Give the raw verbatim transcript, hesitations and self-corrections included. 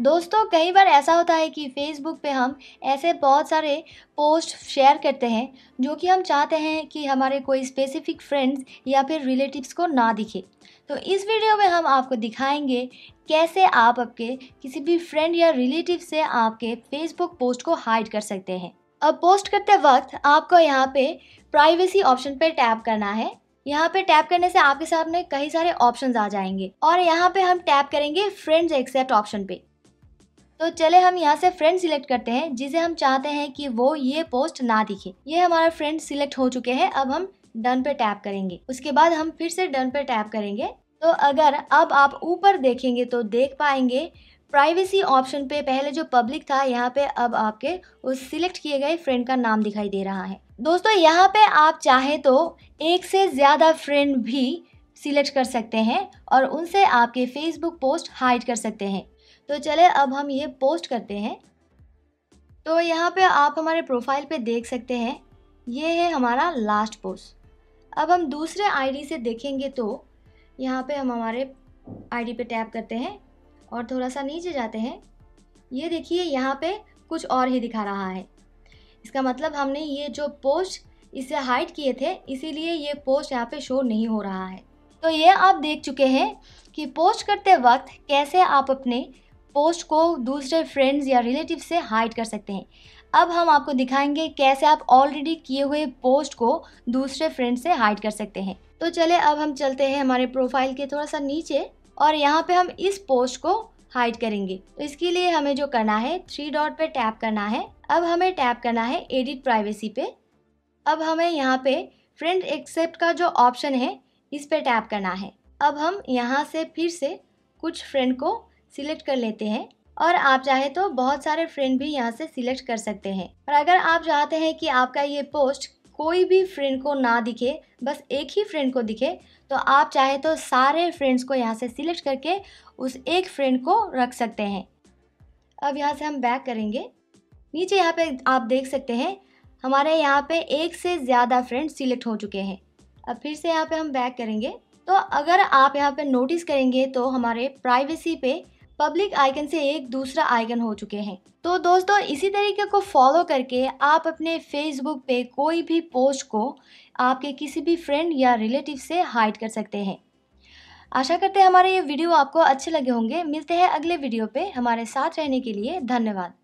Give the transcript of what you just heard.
दोस्तों कई बार ऐसा होता है कि फेसबुक पे हम ऐसे बहुत सारे पोस्ट शेयर करते हैं जो कि हम चाहते हैं कि हमारे कोई स्पेसिफिक फ्रेंड्स या फिर रिलेटिव्स को ना दिखे। तो इस वीडियो में हम आपको दिखाएंगे कैसे आप आपके किसी भी फ्रेंड या रिलेटिव से आपके फेसबुक पोस्ट को हाइड कर सकते हैं। अब पोस्ट करते वक्त आपको यहाँ पे प्राइवेसी ऑप्शन पे टैप करना है। यहाँ पे टैप करने से आपके सामने कई सारे ऑप्शंस आ जाएंगे और यहाँ पे हम टैप करेंगे फ्रेंड्स एक्सेप्ट ऑप्शन पे। तो चले हम यहाँ से फ्रेंड सिलेक्ट करते हैं जिसे हम चाहते हैं कि वो ये पोस्ट ना दिखे। ये हमारा फ्रेंड सिलेक्ट हो चुके हैं। अब हम डन पे टैप करेंगे। उसके बाद हम फिर से डन पे टैप करेंगे। तो अगर अब आप ऊपर देखेंगे तो देख पाएंगे प्राइवेसी ऑप्शन पे पहले जो पब्लिक था यहाँ पे अब आपके उस सिलेक्ट किए गए फ्रेंड का नाम दिखाई दे रहा है। दोस्तों यहाँ पे आप चाहे तो एक से ज़्यादा फ्रेंड भी सिलेक्ट कर सकते हैं और उनसे आपके फेसबुक पोस्ट हाइड कर सकते हैं। तो चले अब हम ये पोस्ट करते हैं। तो यहाँ पे आप हमारे प्रोफाइल पे देख सकते हैं ये है हमारा लास्ट पोस्ट। अब हम दूसरे आईडी से देखेंगे तो यहाँ पे हम हमारे आईडी पे टैप करते हैं और थोड़ा सा नीचे जाते हैं। ये देखिए यहाँ पे कुछ और ही दिखा रहा है। इसका मतलब हमने ये जो पोस्ट इसे हाइड किए थे इसीलिए ये पोस्ट यहाँ पे शो नहीं हो रहा है। तो ये आप देख चुके हैं कि पोस्ट करते वक्त कैसे आप अपने पोस्ट को दूसरे फ्रेंड्स या रिलेटिव से हाइड कर सकते हैं। अब हम आपको दिखाएंगे कैसे आप ऑलरेडी किए हुए पोस्ट को दूसरे फ्रेंड से हाइड कर सकते हैं। तो चले अब हम चलते हैं हमारे प्रोफाइल के थोड़ा सा नीचे और यहाँ पे हम इस पोस्ट को हाइड करेंगे। तो इसके लिए हमें जो करना है थ्री डॉट पे टैप करना है। अब हमें टैप करना है एडिट प्राइवेसी पे। अब हमें यहाँ पे फ्रेंड एक्सेप्ट का जो ऑप्शन है इस पे टैप करना है। अब हम यहाँ से फिर से कुछ फ्रेंड को सिलेक्ट कर लेते हैं और आप चाहे तो बहुत सारे फ्रेंड भी यहाँ से सिलेक्ट कर सकते हैं। और अगर आप चाहते हैं कि आपका ये पोस्ट कोई भी फ्रेंड को ना दिखे, बस एक ही फ्रेंड को दिखे, तो आप चाहे तो सारे फ्रेंड्स को यहाँ से सिलेक्ट करके उस एक फ्रेंड को रख सकते हैं। अब यहाँ से हम बैक करेंगे। नीचे यहाँ पे आप देख सकते हैं हमारे यहाँ पे एक से ज़्यादा फ्रेंड्स सिलेक्ट हो चुके हैं। अब फिर से यहाँ पे हम बैक करेंगे। तो अगर आप यहाँ पे नोटिस करेंगे तो हमारे प्राइवेसी पे पब्लिक आइकन से एक दूसरा आइकन हो चुके हैं। तो दोस्तों इसी तरीके को फॉलो करके आप अपने फेसबुक पे कोई भी पोस्ट को आपके किसी भी फ्रेंड या रिलेटिव से हाइड कर सकते हैं। आशा करते हैं हमारे ये वीडियो आपको अच्छे लगे होंगे। मिलते हैं अगले वीडियो पे। हमारे साथ रहने के लिए धन्यवाद।